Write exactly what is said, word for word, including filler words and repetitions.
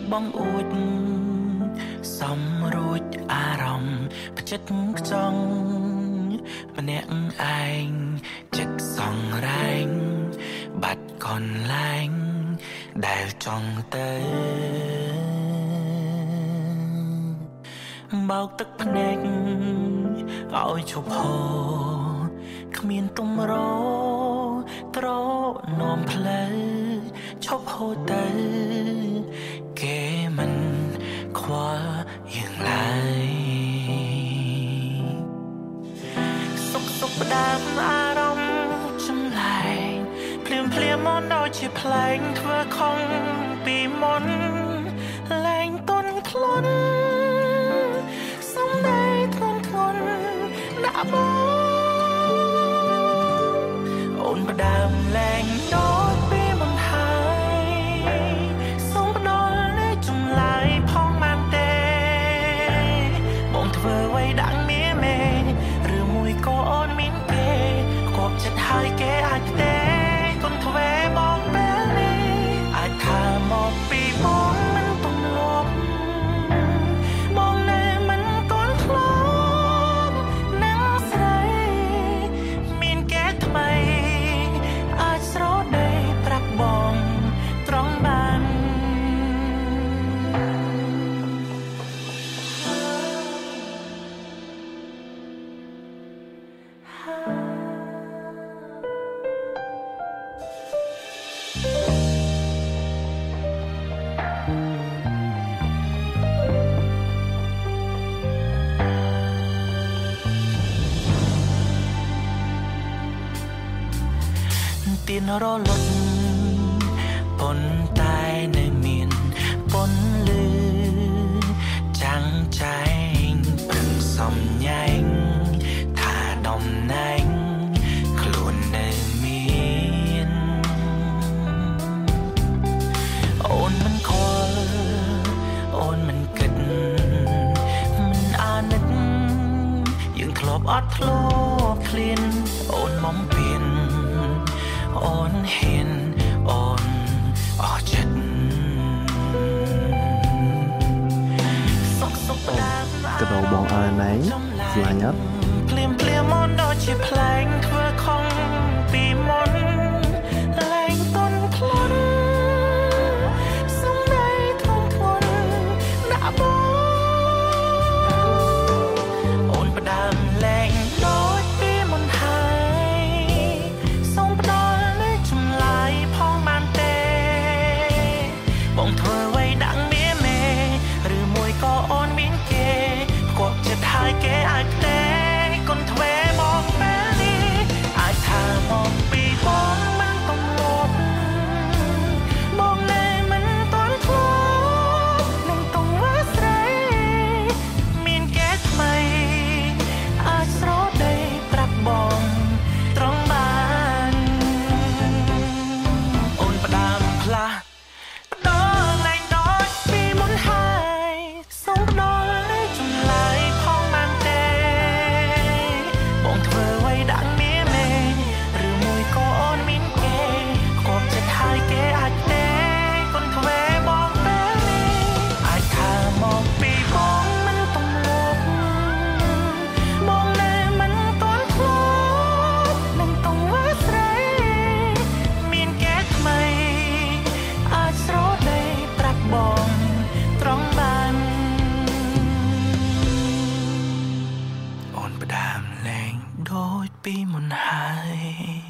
បងអួតសំរួចអារម្មណ៍ផ្ចិតខ្ចង់ម្នាក់ឯងចិត្តសង្រែងបាត់កនលែងដែលចង់ទៅបោកទឹកភ្នែកឲ្យឈប់ហូរគ្មានទំរត្រនាំផ្លូវឈប់ហូរទៅគេមិនខ្វល់យ៉ាងឡើយសុខសុខផ្ដើមអារម្មណ៍ចម្លែកភ្លាមភ្លាមមកដូចជាផ្លែងធ្វើខំពីមុនលែងទន់ខ្លន់សំដីធ្ងន់ធ្ងរដាក់បងអូនផ្ដើមលែងដូចពីមុនហើយសូមផ្ដល់នៃចម្លើយផងបានទេបងធ្វើអ្វីដាក់មាមេឬមួយក៏អូនមានគេគប់ចិត្តហើយគេអាចទេកុំធ្វើបងពេលនេះអាចថាមកពីបងមិនទំលាប់បងនៅមិនទាន់ខ្លាប់នឹងស្រីមានគេថ្មីអាចស្រដីប្រាប់បងត្រង់បានទៀនរលត់ប៉ុន្តែនៅមានពន្លឺចាំងចែងព្រឹងសំញែងថាដំណែងខ្លួននៅមានអូនមិនខ្វល់អូនមិនគិតមិនអាណិតយើងធ្លាប់អត់ធ្លាប់ឃ្លានអូនមកពៀនអូនហ៊ានអូនអស់ចិត្តសុខសុខដើមក៏ដល់បងអើណែស្លាញ់អត់ភ្លាមភ្លាមមកដូចជាផ្លែងធ្វើខំពីមុនលែងទន់ខ្លន់សំដីធ្ងន់ធ្ងរដាក់បងអូនផ្ដើមលែងដូចពីមុនហើយសូមផ្ដល់នៃចម្លើយផងបានទេបងធ្វើអ្វីដាក់មាមេឬមួយក៏អូនមានគេគប់ចិត្តហើយគេអាចទេកុំធ្វើមកពេលនេះអាចថាមកពីបងមិនទំលាប់បងនៅមិនទាន់ខ្លាប់នឹងទង្វើស្រីមានគេថ្មីអាចស្រដីប្រាប់បងត្រង់បានអូនផ្ដើមផ្លាស់ផ្ដល់លែងដូចពីមុនហើយសូមផ្ដល់នៃចម្លើយផងបានទេបងធ្វើអ្វីដាក់មាមេឬមួយក៏អូនមានគេគប់ចិត្តហើយគេអាចទេកុំធ្វើបងពេលនេះអាចថាមកពីបងមិនទំលាប់បងនៅមិនទាន់ខ្លាប់នឹងទង្វើស្រីមានគេថ្មីអាចស្រដីប្រាប់បងត្រង់បានអូនផ្ដើមលែងដូចពីមុនហើយ